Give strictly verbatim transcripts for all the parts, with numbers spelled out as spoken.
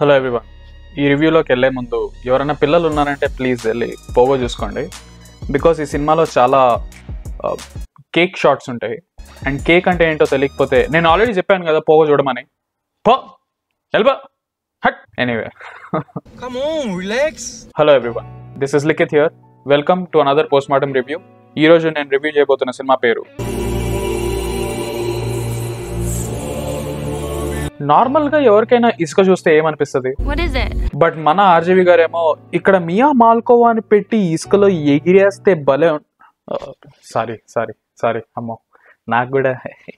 Hello everyone, ఈ రివ్యూలోకి వెళ్ళే ముందు ఎవరైనా పిల్లలు ఉన్నారంటే ప్లీజ్ వెళ్ళి పోగో చూసుకోండి. బికాస్ ఈ సినిమాలో చాలా కేక్ షాట్స్ ఉంటాయి. అండ్ కేక్ అంటే ఏంటో తెలియకపోతే నేను ఆల్రెడీ చెప్పాను కదా పోగో చూడమని. పో వెళ్ళబా హట్ anyway. Hello everyone, this is Likhith here. Welcome to another post mortem review. ఈరోజు నేను రివ్యూ చేయబోతున్న సినిమా పేరు నార్మల్ గా ఎవరికైనా ఇసుక చూస్తే ఏమనిపిస్తుంది, బట్ మన ఆర్జీవి గారేమో ఇక్కడ మియా మాల్కోవా అని పెట్టి ఇసుకలో ఎగిరేస్తే భలే. సారీ సారీ సారీ అమ్మో, నాకు కూడా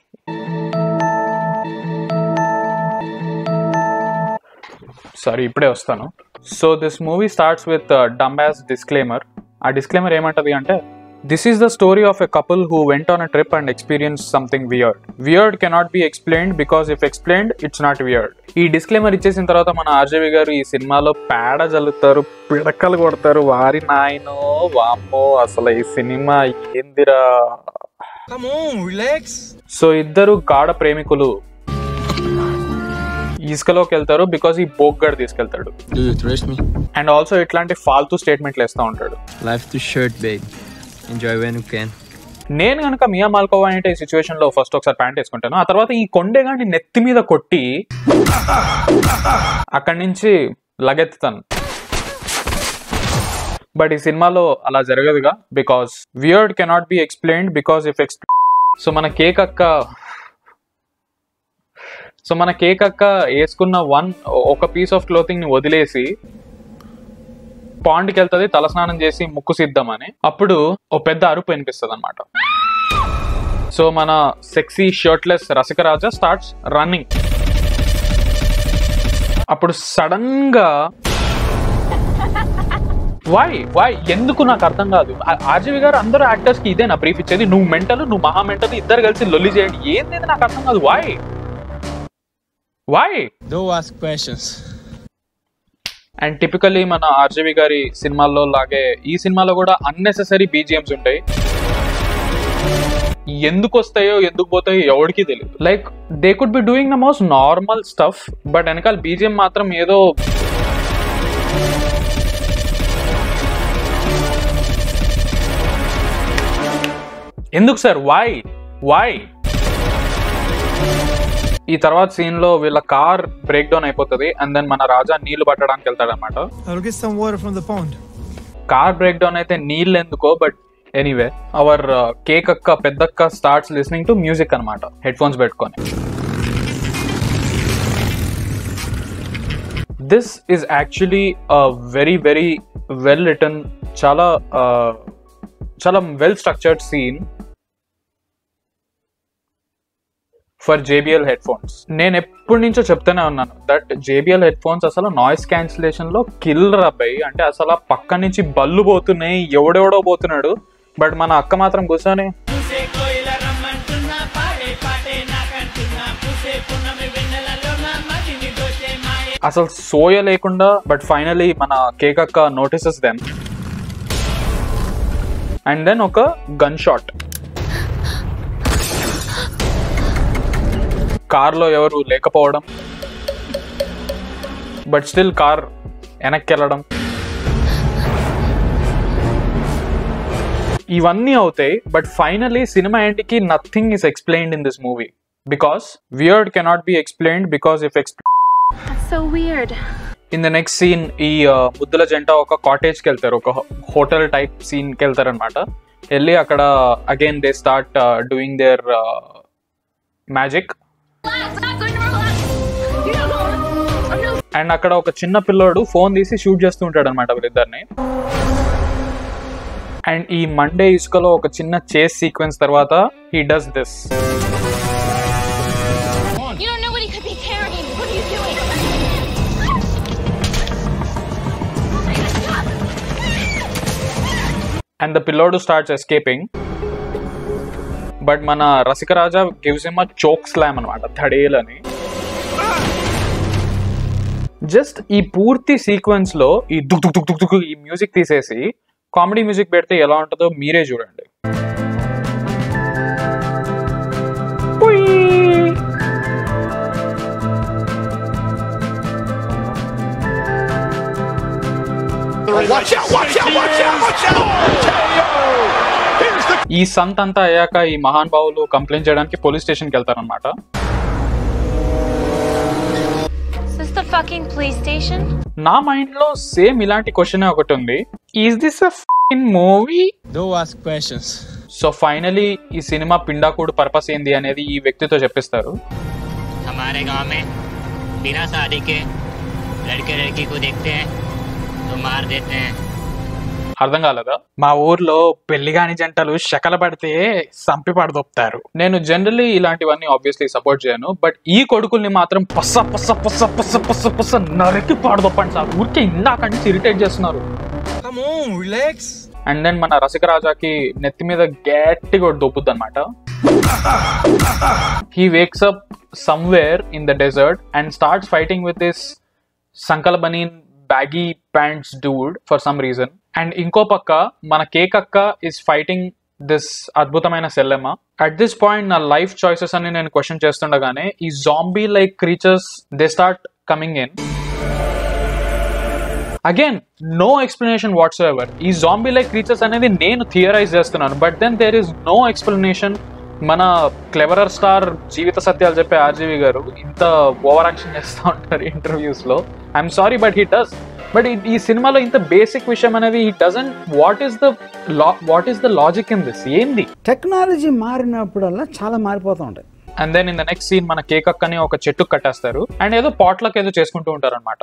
సారీ ఇప్పుడే వస్తాను. So this movie starts with dumbass disclaimer. ఆ డిస్క్లైమర్ ఏమంటది అంటే, this is the story of a couple who went on a trip and experienced something weird. Weird cannot be explained because if explained, it's not weird. ఈ disclaimer ఇచ్చేసిన తర్వాత మన RGV గారు ఈ సినిమాలో పేడ జల్లుతారు, పిడకలు కొడతారు. వారి నాయనో వామ్మో, అసలు ఈ సినిమా ఏందిరా. సో ఇద్దరు గాఢ ప్రేమికులు ఇసుకలోకి వెళ్తారు బికాస్ ఈ బోగ్గాడు తీసుకెళ్తాడు. అండ్ ఆల్సో ఇట్లాంటి ఫాల్తూ స్టేట్మెంట్లు వేస్తూ ఉంటాడు. Life too short, babe. Enjoy when you can. నేను కనుక మియా మాల్కోవా అంటే ఈ సిచ్యువేషన్ లో ఫస్ట్ ఒకసారి ప్యాంట్ వేసుకుంటాను, ఆ తర్వాత ఈ కొండేగాని నెత్తి మీద కొట్టి అక్కడి నుంచి లగెత్తుతాను. బట్ ఈ సినిమాలో అలా జరగదుగా, because weird cannot be explained because if explain. So మన కేక్ అక్క సో మన కేక్ అక్క వేసుకున్న వన్ ఒక పీస్ ఆఫ్ క్లోతింగ్ ని వదిలేసి పాండ్కి వెళ్తుంది తలస్నానం చేసి ముక్కు సిద్ధమని. అప్పుడు ఓ పెద్ద అరుపు వినిపిస్తుంది అనమాట. సో మన sexy shirtless Rasikaraja starts running. అప్పుడు సడన్ గా వై వై ఎందుకు నాకు అర్థం కాదు. ఆర్జీవి గారు అందరూ యాక్టర్స్ కి ఇదే నా బ్రీఫ్ ఇచ్చేది, నువ్వు మెంటల్ నువ్వు మహా మెంటల్ ఇద్దరు కలిసి లొల్లి చేయండి. ఏంది నాకు అర్థం కాదు. Why why Don't ask questions. And typically మన ఆర్జీవి గారి సినిమాల్లో లాగే ఈ సినిమాలో కూడా అన్నెసెసరీ బీజిఎమ్స్ ఉంటాయి. ఎందుకు వస్తాయో ఎందుకు పోతాయో ఎవరికి తెలియదు. Like they could be doing the most normal stuff, but వెనకాల బీజిఎం మాత్రం ఏదో ఎందుకు సార్ వై వై ఈ తర్వాత సీన్ లో వీళ్ళ కార్ బ్రేక్ డౌన్ అయిపోతుంది. అండ్ దెన్ మన రాజా నీళ్లు పట్టడానికి వెళ్తాడు అనమాట. కార్ బ్రేక్ డౌన్ అయితే నీళ్ళు ఎందుకో, బట్ ఎనీవే అవర్ కేక్ అక్క పెద్దక్క స్టార్ట్స్ లిస్నింగ్ టు మ్యూజిక్ అనమాట, హెడ్ ఫోన్స్ పెట్టుకొని. This is actually very very well written, చాలా చాలా well structured scene for JBL headphones. నేను ఎప్పటి నుంచో చెప్తూనే ఉన్నాను దట్ జేబిఎల్ హెడ్ ఫోన్స్ అసలు నాయిస్ క్యాన్సిలేషన్ లో కిల్లర్ అబ్బాయి. అంటే అసలు పక్క నుంచి బల్లు పోతున్నాయి, ఎవడెవడో పోతున్నాడు, బట్ మన అక్క మాత్రం కూర్చొని అసలు సోయ లేకుండా. బట్ ఫైనలీ మన కేక్ అక్క నోటీసెస్ దెమ్ అండ్ దెన్ ఒక గన్ షాట్. కార్లో ఎవరు లేకపోవడం, బట్ స్టిల్ కార్ వెనక్కి వెళ్ళడం, ఇవన్నీ అవుతాయి. బట్ ఫైనలీ సినిమా ఏంటికి nothing is explained in this movie because weird cannot be explained because if explained. In the next scene ఈ ముద్దుల జంట ఒక కాటేజ్ కి వెళ్తారు, ఒక హోటల్ టైప్ సీన్ కి వెళ్తారు అనమాట. వెళ్ళి అక్కడ again they start doing their magic. And అక్కడ ఒక చిన్న పిల్లోడు ఫోన్ తీసి షూట్ చేస్తూ ఉంటాడు అనమాట వీళ్ళిద్దరిని. అండ్ ఈ మండే ఇసుకలో ఒక చిన్న చేస్ సీక్వెన్స్ తర్వాత he does this. And the పిల్లోడు స్టార్ట్స్ ఎస్కేపింగ్, బట్ మన Rasikaraja gives him a choke slam అనమాట, ధడేలని. జస్ట్ ఈ పూర్తి సీక్వెన్స్ లో ఈ దుక్ దుక్ దుక్ దుక్ దుక్ ఈ మ్యూజిక్ తీసేసి కామెడీ మ్యూజిక్ పెడితే ఎలా ఉంటుందో మీరే చూడండి. ఈ సంత్ అంతా అయ్యాక ఈ మహాన్ బావులు కంప్లైంట్ చేయడానికి పోలీస్ స్టేషన్ కి వెళ్తారనమాట. నా మైండ్ లో సేమ్ ఇలాంటి క్వశ్చన్ ఒకటి ఉంది, is this a fucking movie? Don't ask questions. So finally ఈ సినిమా పిండాకుడు పర్పస్ ఏంది అనేది ఈ వ్యక్తితో చెప్పిస్తారు. हमारे गांव में बिना शादी के लड़के लड़की को देखते हैं तो मार देते हैं. అర్థం కాలేదా? మా ఊర్లో పెళ్లిగాని జంటలు శకల పడితే సంపి పడదొప్తారు. నేను జనరల్లీ ఇలాంటివన్నీ ఆబ్వియస్లీ సపోర్ట్ చేయను, బట్ ఈ కొడుకుల్ని మాత్రం పస్స పస్స పస్స పస్స పస్స పస్స నరికి పాడదొప్పండి సార్. ఊరికే ఇందాక నుంచి ఇరిటేట్ చేస్తున్నారు. అండ్ దెన్ మన రసిక రాజాకి నెత్తి మీద గట్టిగా దొప్పుద్ది అనమాట. He wakes up somewhere in the desert and starts fighting with this సంకల బనీన్ baggy pants dude for some reason. And ఇంకో పక్క మన కేక్ అక్క ఇస్ ఫైటింగ్ దిస్ అద్భుతమైన సెల్లెమ్మ. అట్ దిస్ పాయింట్ నా లైఫ్ చాయిసెస్ అని నేను క్వశ్చన్ చేస్తుండగానే ఈ zombie like creatures they start coming in. Again no explanation whatsoever. ఈ జాంబీ లైక్ క్రీచర్స్ అనేది నేను థియరైజ్ చేస్తున్నాను, but then there is no explanation. మన క్లెవరర్ స్టార్ జీవిత సత్యాలు చెప్పే ఆర్జీవి గారు ఇంత ఓవర్ యాక్షన్ చేస్తూ ఉంటారు ఇంటర్వ్యూస్ లో. I'm sorry but he does. But ఈ సినిమాలో ఇంత బేసిక్ విషయం అనేది he doesn't. What is the what is the logic in this? ఏంది? టెక్నాలజీ మారినప్పుడల్లా చాలా మారిపోతూ ఉంటాయి. And then in the next scene మన కేక్ అక్కని ఒక చెట్టు కట్టేస్తారు అండ్ ఏదో పాట్లకు ఏదో చేసుకుంటూ ఉంటారు అనమాట.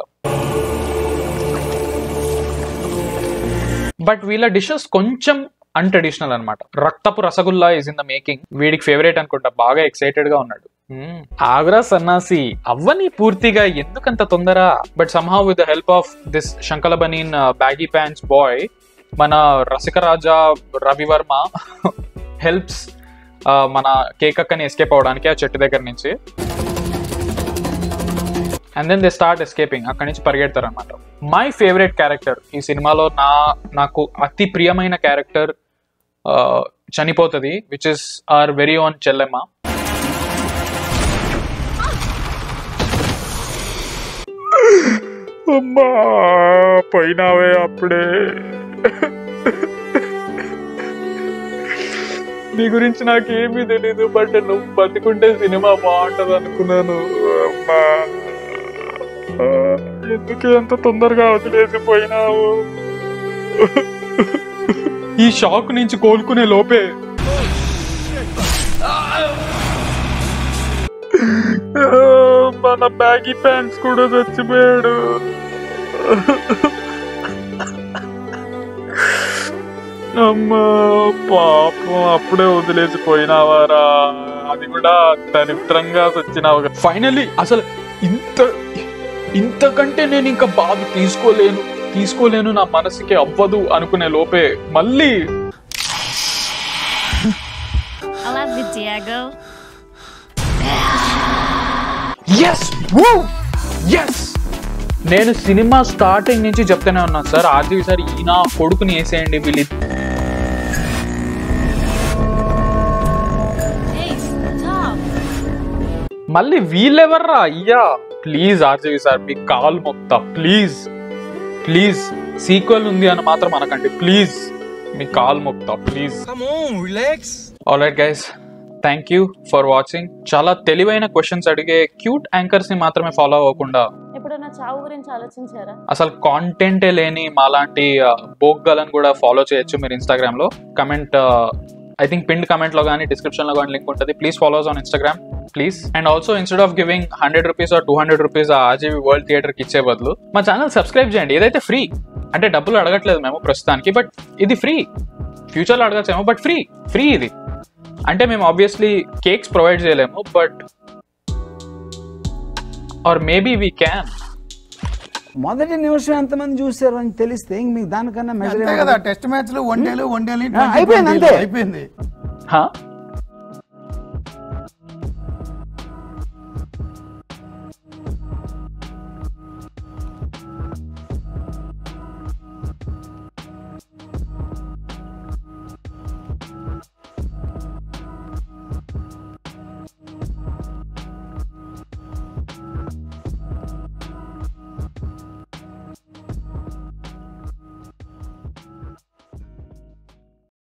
బట్ వీళ్ళ డిషెస్ కొంచెం అన్ట్రెడిషనల్ అనమాట. రక్తపు rasgulla is in the making. వీడికి ఫేవరెట్ అనుకుంటా, బాగా ఎక్సైటెడ్ గా ఉన్నాడు. ఆగ్రా సన్నాసి అవ్వని పూర్తిగా ఎందుకంత తొందర? But somehow with the help of this శంకల బనీన్ బ్యాగీ ప్యాంట్స్ బాయ్ మన రసిక రాజా రవివర్మ హెల్ప్స్ మన కేక్ అక్కని ఎస్కేప్ అవడానికి ఆ చెట్టు దగ్గర నుంచి. And then they start escaping. అక్కడి నుంచి పరిగెడతారు అనమాట. మై ఫేవరెట్ క్యారెక్టర్ ఈ సినిమాలో, నా నాకు అతి ప్రియమైన క్యారెక్టర్ చనిపోతుంది, which is our very own చెల్లెమ్మ. అమ్మా పోయినావే అప్పుడే, నీ గురించి నాకేమీ తెలీదు, బట్ నువ్వు బతికుంటే సినిమా బాగుంటది అనుకున్నాను. అమ్మా ఎందుకు ఎంత తొందరగా వదిలేసిపోయినావు? ఈ షాక్ నుంచి కోలుకునే లోపే మన బ్యాగీ ప్యాంట్స్ కూడా చచ్చిపోయాడు. అమ్మా పాపం అప్పుడే వదిలేసిపోయినావారా? అది కూడా దరిద్రంగా చచ్చినావు. ఫైనలీ అసలు ఇంత ఇంతకంటే నేను ఇంకా బాధ తీసుకోలేను తీసుకోలేను నా మనసుకి అవ్వదు అనుకునే లోపే మళ్ళీ yes woo yes నేను సినిమా స్టార్టింగ్ నుంచి చెప్తూనే ఉన్నాను సార్, ఆర్జీవి సార్ ఈయన కొడుకుని వేసేయండి వీళ్ళు. మళ్ళీ వీళ్ళెవర్రా అయ్యా? ప్లీజ్ ఆర్జీవి సార్ మీ కాల్ మొక్తా, ప్లీజ్ ప్లీజ్ సీక్వెల్ ఉంది అని మాత్రం అనకండి, ప్లీజ్ మీ కాల్ మొక్తా please. Alright guys, thank you for watching. చాలా తెలివైన క్వశ్చన్స్ అడిగే క్యూట్ యాంకర్స్ ని మాత్రమే ఫాలో అవ్వకుండా అసలు కాంటెంటే లేని మాలాంటి బోగ్గలను కూడా ఫాలో చేయొచ్చు మీరు ఇన్స్టాగ్రామ్ లో. Comment I think pin comment లో కానీ డిస్క్రిప్షన్ లో కానీ లింక్ ఉంటుంది. Please follows on Instagram please. And also instead of giving hundred rupees or two hundred rupees RGV world theatre కి ఇచ్చే బదులు మా ఛానల్ సబ్స్క్రైబ్ చేయండి. ఏదైతే ఫ్రీ, అంటే డబ్బులు అడగట్లేదు మేము ప్రస్తుతానికి, బట్ ఇది ఫ్రీ. ఫ్యూచర్ లో అడగచ్చేమో, బట్ ఫ్రీ ఫ్రీ ఇది. అంటే మేము ఆబ్వియస్లీ కేక్స్ ప్రొవైడ్ చేయలేము, but or maybe we can. మొదటి నిమిషం ఎంతమంది చూసారు అని తెలిస్తే మీకు దానికన్నా మెజర్ కదా. టెస్ట్ మ్యాచ్లు వన్ డేలు వన్ డేలు అయిపోయింది అంతే అయిపోయింది.